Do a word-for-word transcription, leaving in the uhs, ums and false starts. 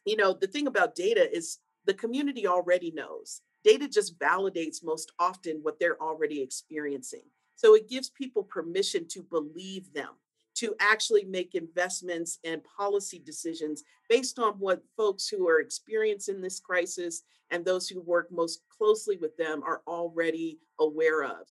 You know, the thing about data is the community already knows. Data just validates most often what they're already experiencing. So it gives people permission to believe them, to actually make investments and policy decisions based on what folks who are experiencing this crisis and those who work most closely with them are already aware of.